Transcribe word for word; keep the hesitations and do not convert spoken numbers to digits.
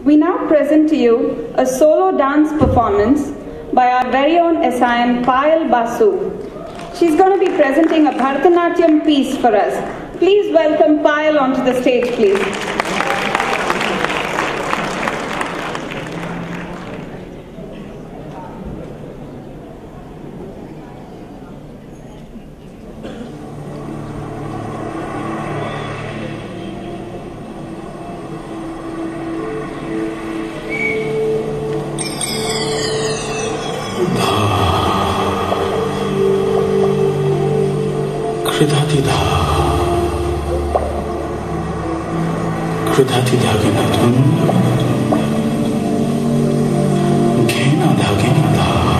We now present to you a solo dance performance by our very own S I M Payal Basu. She's going to be presenting a Bharatanatyam piece for us. Please welcome Payal onto the stage, please. Kridhatidha Kridhatidha Ginatum Gena Dhaginadha